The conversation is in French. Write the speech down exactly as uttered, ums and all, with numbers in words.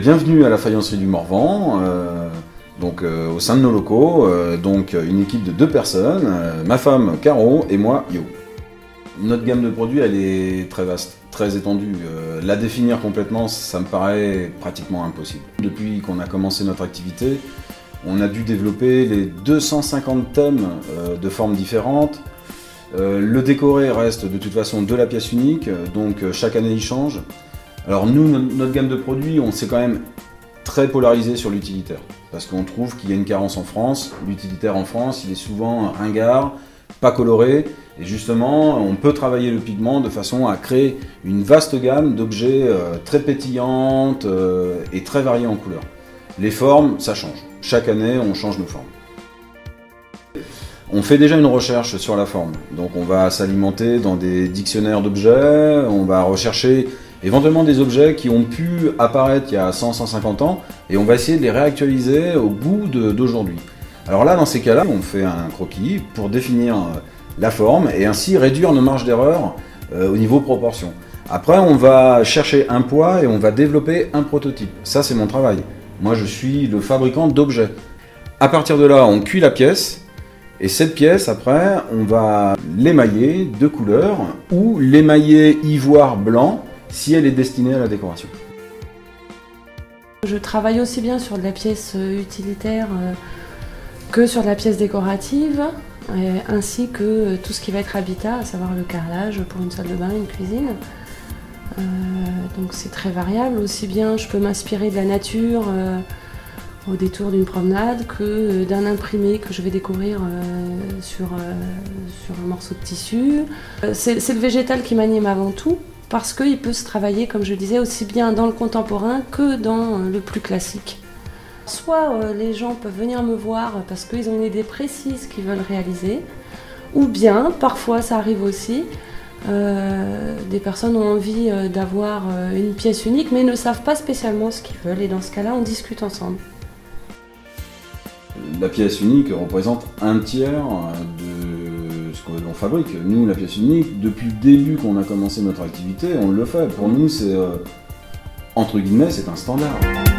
Bienvenue à la faïencerie du Morvan, euh, donc, euh, au sein de nos locaux, euh, donc une équipe de deux personnes, euh, ma femme Caro et moi Yo. Notre gamme de produits elle est très vaste, très étendue. Euh, la définir complètement, ça me paraît pratiquement impossible. Depuis qu'on a commencé notre activité, on a dû développer les deux cent cinquante thèmes euh, de formes différentes. Euh, le décoré reste de toute façon de la pièce unique, donc euh, chaque année il change. Alors nous, notre gamme de produits, on s'est quand même très polarisé sur l'utilitaire. Parce qu'on trouve qu'il y a une carence en France. L'utilitaire en France, il est souvent ringard, pas coloré. Et justement, on peut travailler le pigment de façon à créer une vaste gamme d'objets euh, très pétillantes euh, et très variés en couleurs. Les formes, ça change. Chaque année, on change nos formes. On fait déjà une recherche sur la forme. Donc on va s'alimenter dans des dictionnaires d'objets, on va rechercher éventuellement des objets qui ont pu apparaître il y a cent à cent cinquante ans et on va essayer de les réactualiser au goût d'aujourd'hui. Alors là, dans ces cas-là, on fait un croquis pour définir la forme et ainsi réduire nos marges d'erreur euh, au niveau proportion. Après, on va chercher un poids et on va développer un prototype. Ça, c'est mon travail. Moi, je suis le fabricant d'objets. À partir de là, on cuit la pièce et cette pièce, après, on va l'émailler de couleur ou l'émailler ivoire blanc si elle est destinée à la décoration. Je travaille aussi bien sur de la pièce utilitaire que sur de la pièce décorative, ainsi que tout ce qui va être habitat, à savoir le carrelage pour une salle de bain, une cuisine. Euh, donc c'est très variable, aussi bien je peux m'inspirer de la nature euh, au détour d'une promenade que d'un imprimé que je vais découvrir euh, sur, euh, sur un morceau de tissu. Euh, c'est le végétal qui m'anime avant tout, parce qu'il peut se travailler, comme je le disais, aussi bien dans le contemporain que dans le plus classique. Soit euh, les gens peuvent venir me voir parce qu'ils ont une idée précise qu'ils veulent réaliser, ou bien, parfois ça arrive aussi, euh, des personnes ont envie euh, d'avoir euh, une pièce unique mais ne savent pas spécialement ce qu'ils veulent, et dans ce cas-là, on discute ensemble. La pièce unique représente un tiers de ce que l'on fabrique. Nous, la pièce unique, depuis le début qu'on a commencé notre activité, on le fait. Pour nous, c'est, euh, entre guillemets, c'est un standard.